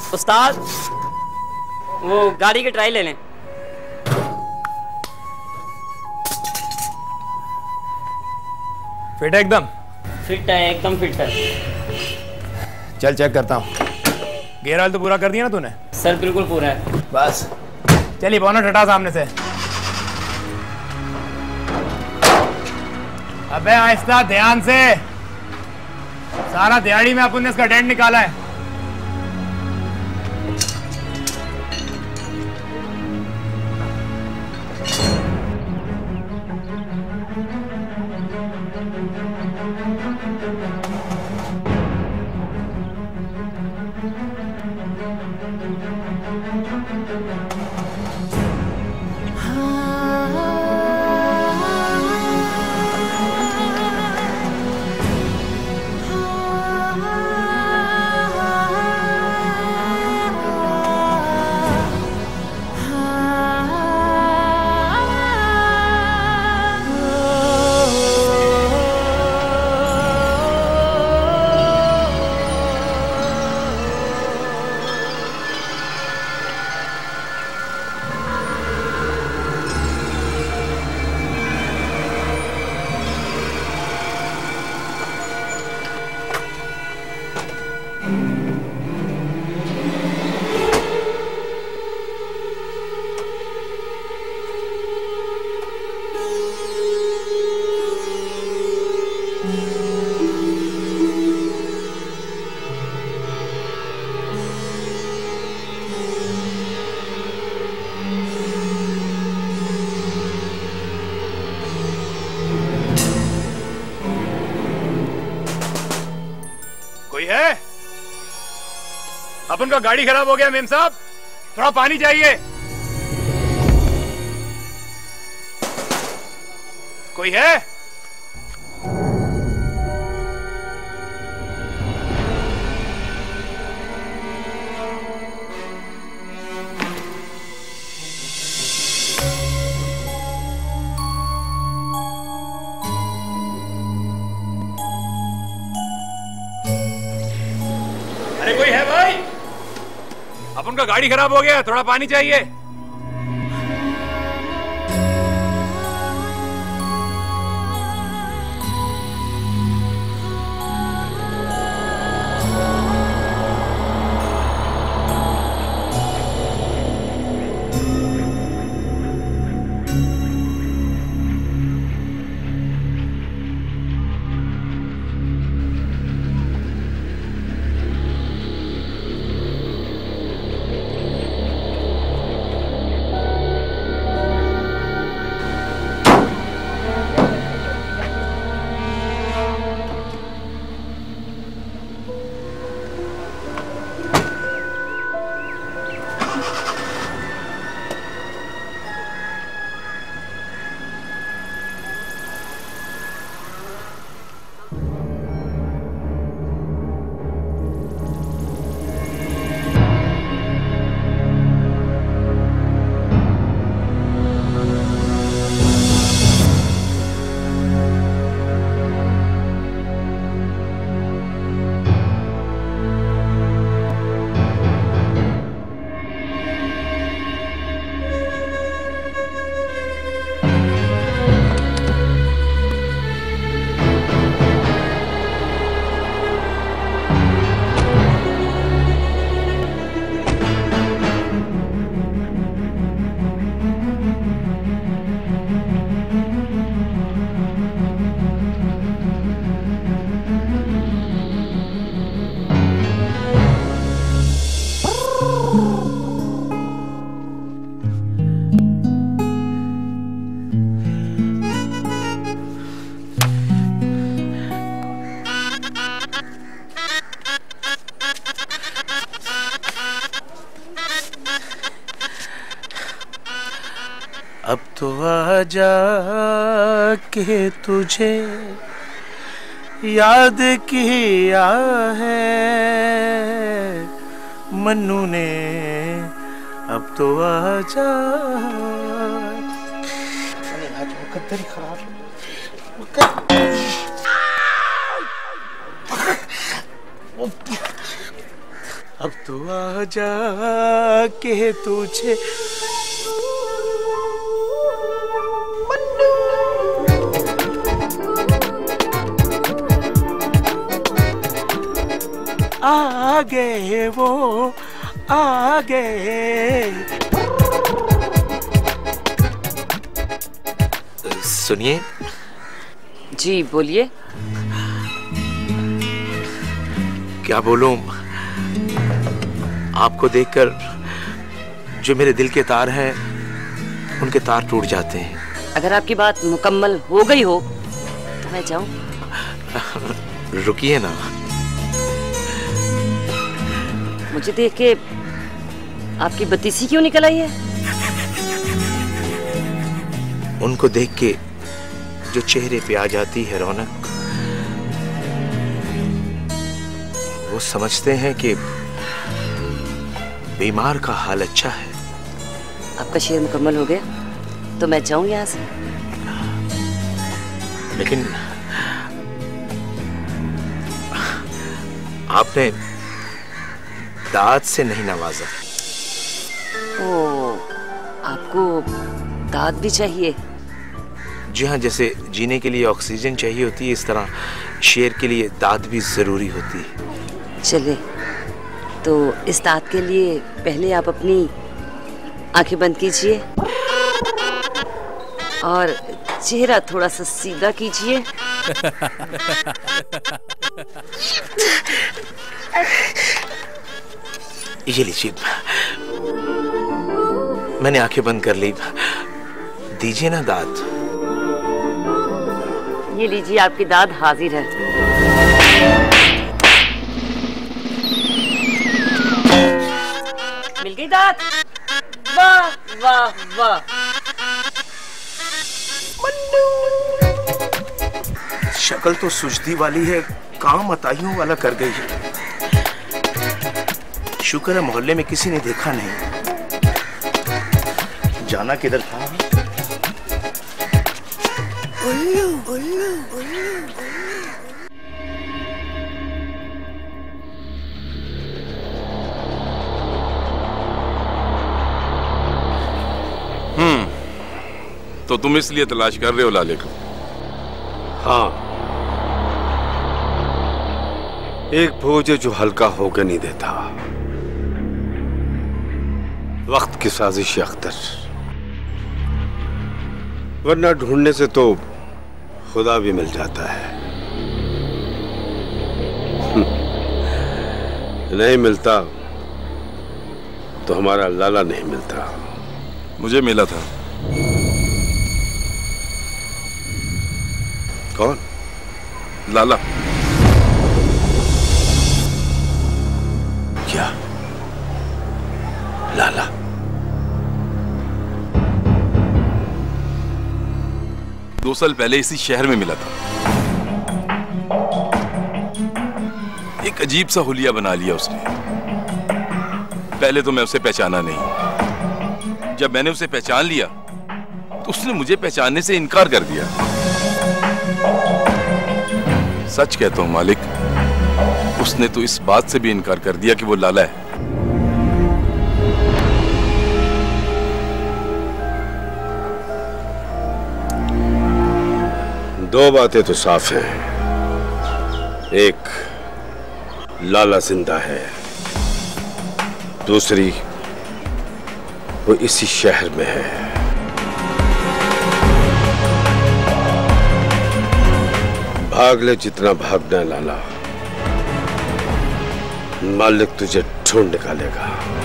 उस्ताद वो गाड़ी की ट्राई ले लें। फिट है एकदम? फिट है, एकदम फिट है। चल चेक करता हूँ। गेयर ऑयल तो पूरा कर दिया ना तूने? सर बिल्कुल पूरा है। बस चलिए बोनट हटा सामने से। अबे आहिस्ता, ध्यान से। सारा दिहाड़ी में अपन ने इसका डेंट निकाला है। कोई है? अपन का गाड़ी खराब हो गया मेम साहब, थोड़ा पानी चाहिए। कोई है? अरे कोई है भाई? अपन का गाड़ी खराब हो गया, थोड़ा पानी चाहिए। अब तो आजा के तुझे याद किया है मन्नू ने, अब तो आजा। मुकद्दर ही खराब अब तो आजा के तुझे आ गए वो आ गए। सुनिए। जी बोलिए। क्या बोलूं, आपको देखकर जो मेरे दिल के तार हैं उनके तार टूट जाते हैं। अगर आपकी बात मुकम्मल हो गई हो तो मैं जाऊं? रुकिए ना। मुझे देख के आपकी बत्तीसी क्यों निकल आई है? उनको देख के जो चेहरे पे आ जाती है रौनक, वो समझते हैं कि बीमार का हाल अच्छा है। आपका शेर मुकम्मल हो गया तो मैं जाऊं यहाँ से? लेकिन आपने दाद से नहीं नवाजा। ओ, आपको दाद भी चाहिए? जी हाँ, जैसे जीने के लिए ऑक्सीजन चाहिए होती है, इस तरह शेर के लिए दाद भी जरूरी होती है। चले तो इस दाद के लिए पहले आप अपनी आंखें बंद कीजिए और चेहरा थोड़ा सा सीधा कीजिए। ये लीजिए, मैंने आंखें बंद कर ली, दीजिए ना दाद। ये लीजिए, आपकी दाद हाजिर है। मिल गई दाद? वाह वाह वाह। शक्ल तो सुजदी वाली है, काम अताइयों वाला कर गई है। शुक्र है मोहल्ले में किसी ने देखा नहीं। जाना किधर था? उल्लू, उल्लू, उल्लू। तो तुम इसलिए तलाश कर रहे हो लाले को? हाँ, एक बोझ है जो हल्का होकर नहीं देता। वक्त की साजिश अख्तर, वरना ढूंढने से तो खुदा भी मिल जाता है। नहीं मिलता तो हमारा लाला नहीं मिलता। मुझे मिला था। कौन? लाला। क्या? लाला? दो साल पहले इसी शहर में मिला था। एक अजीब सा हुलिया बना लिया उसने। पहले तो मैं उसे पहचाना नहीं। जब मैंने उसे पहचान लिया तो उसने मुझे पहचानने से इनकार कर दिया। सच कहता हूं मालिक, उसने तो इस बात से भी इनकार कर दिया कि वो लाला है। दो बातें तो साफ हैं। एक, लाला जिंदा है। दूसरी, वो इसी शहर में है। भाग ले जितना भागना है लाला, मालिक तुझे ढूंढ निकालेगा।